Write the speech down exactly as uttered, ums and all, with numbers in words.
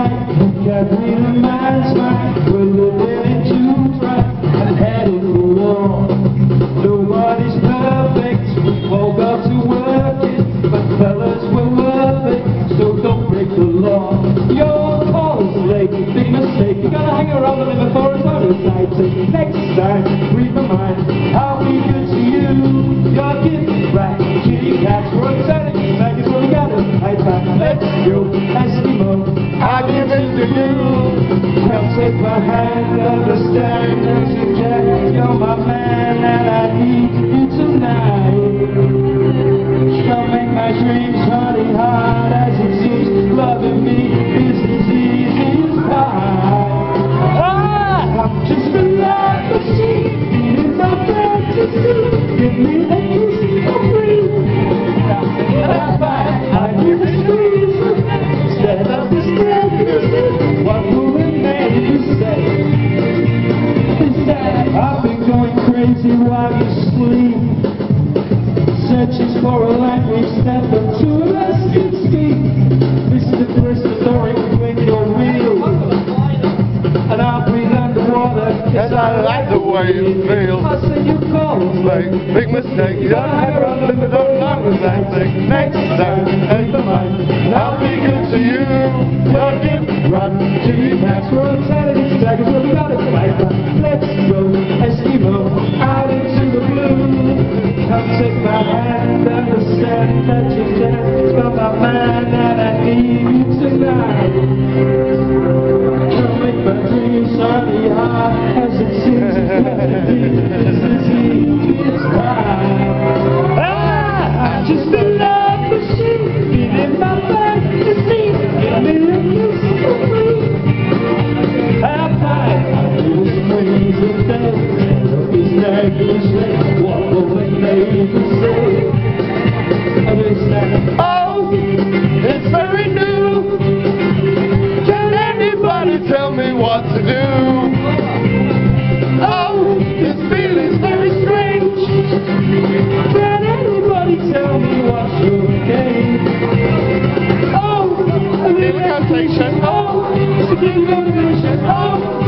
night, Katrina man's mind, we're living too dry and headed for war. Nobody's perfect, we woke up to work it, but fellas, we're worth it, so don't break the law. Your call is late, big mistake, you gotta hang around the limit for a bonus night. So next time, read my mind, I'll be good to you. Your gift, right, kitty cats, we're excited, maggots, what we got it, high time, let's go, Eskimo, I give it to you. Come take my hand, understand that you can, you're my man, and I need you tonight. Come make my dreams honey hard as it seems, loving me is as easy as pie. Ah, I'm just a love machine, needing my fantasy, give me a kiss for free. That's fine, I give it to you, instead of this fantasy, what will it make you say? Instead, I've been going crazy while you sleep, searching for a language that the two of us can speak. Mister Christopher, when you're real, and I'll breathe underwater, and I like the way you feel. I say you call Like, big mistake, you don't hang around the limit, don't know the same thing. Next time, take the mind, I'll be good to you. Your gift, run, Jimmy Packs, we're on Saturday, staggers, we're about to fight. Let's go, Eskimo, out into the blue. Come take my hand, understand that you can, you're my man, and I need you tonight. Come make my dreams honey hard as it seems to be, this is easy as pie. Ah, I'm just a love machine, needing my fantasy, give me a kiss for free. Have time, I do this crazy thing, it's negligent, what will it make you say? Oh, it's very new, can anybody tell me what to do? Oh, this feeling's very strange, can anybody tell me what's your game? Oh, an incantation. Oh, it's a big motivation. Oh,